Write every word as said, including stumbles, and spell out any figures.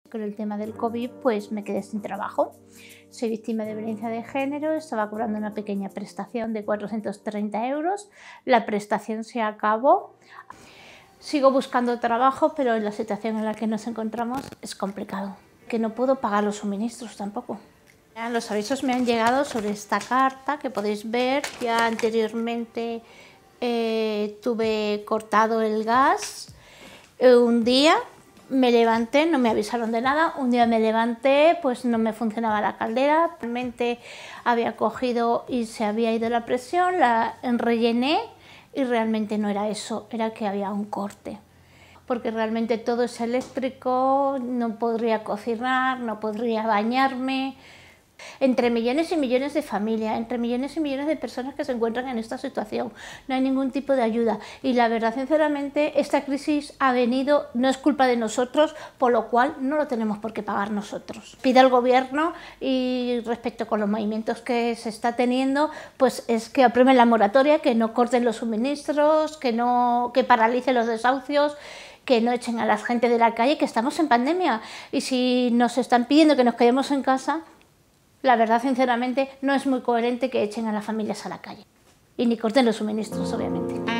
Con el tema del COVID pues me quedé sin trabajo. Soy víctima de violencia de género, estaba cobrando una pequeña prestación de cuatrocientos treinta euros. La prestación se acabó. Sigo buscando trabajo, pero en la situación en la que nos encontramos es complicado. Que no puedo pagar los suministros tampoco. Ya los avisos me han llegado sobre esta carta que podéis ver. Ya anteriormente eh, tuve cortado el gas eh, un día. Me levanté, no me avisaron de nada, un día me levanté, pues no me funcionaba la caldera, realmente había cogido y se había ido la presión, la rellené y realmente no era eso, era que había un corte. Porque realmente todo es eléctrico, no podría cocinar, no podría bañarme. Entre millones y millones de familias, entre millones y millones de personas que se encuentran en esta situación, no hay ningún tipo de ayuda y la verdad, sinceramente, esta crisis ha venido, no es culpa de nosotros, por lo cual no lo tenemos por qué pagar nosotros. Pido al gobierno y respecto con los movimientos que se está teniendo, pues es que aprueben la moratoria, que no corten los suministros, que no, que paralicen los desahucios, que no echen a la gente de la calle, que estamos en pandemia y si nos están pidiendo que nos quedemos en casa, la verdad, sinceramente, no es muy coherente que echen a las familias a la calle y ni corten los suministros, obviamente.